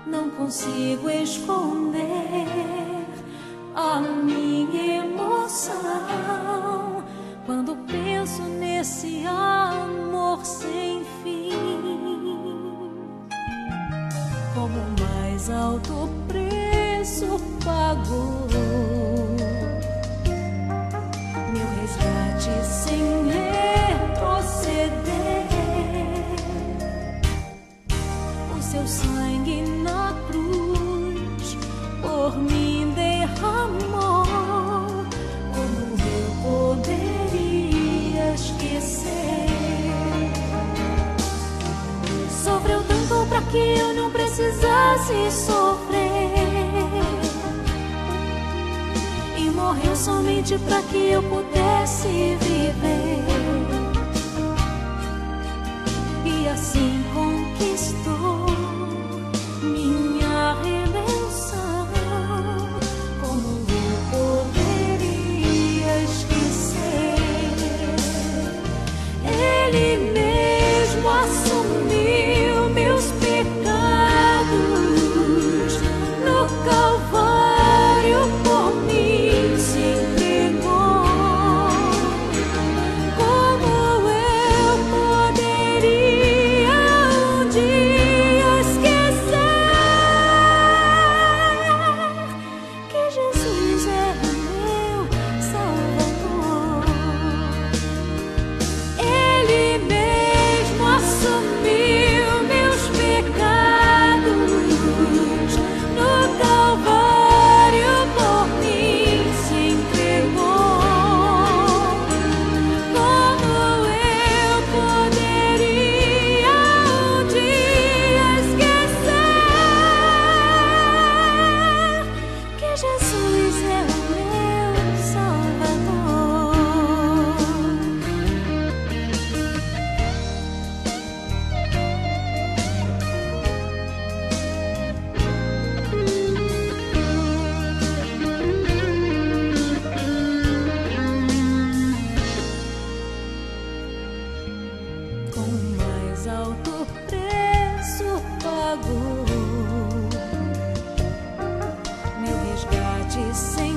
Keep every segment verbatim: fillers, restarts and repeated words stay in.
não consigo esconder a minha emoção quando penso nesse amor sem fim. Como o mais alto preço pagou meu resgate sem retroceder, o seu sangue na cruz por mim derramou. Como eu poderia esquecer? Sofreu tanto para que eu não precisasse sofrer, e morreu somente para que eu pudesse viver, e assim conquistou minha redenção. Como eu poderia esquecer? Ele mesmo assumiu meus pecados no Calvário, por mim se entregou. Como eu poderia um dia esquecer que Jesus é o meu Salvador? Ele mesmo assumiu meus pecados no Calvário, por mim se entregou. Como eu poderia um dia esquecer que Jesus é o meu Salvador? Com o mais alto preço pagou meu resgate sem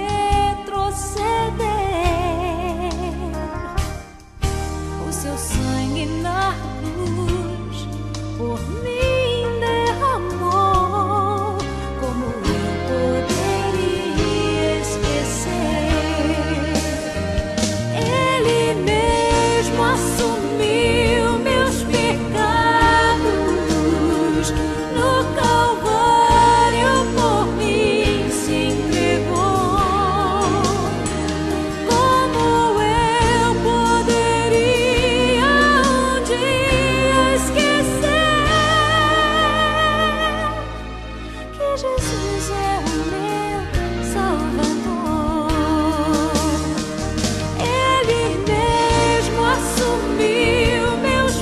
retroceder, o seu sangue na cruz por mim derramou. Como eu poderia esquecer? Ele mesmo assumiu meus pecados no Calvário, por mim se entregou. Como eu poderia um dia esquecer que Jesus é o meu Salvador? Ele mesmo assumiu meus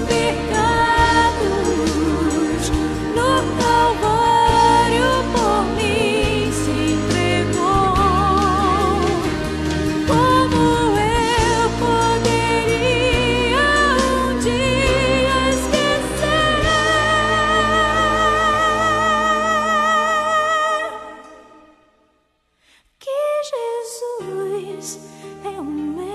pecados no Calvário, por mim se entregou. Como eu poderia um dia esquecer que Jesus é o meu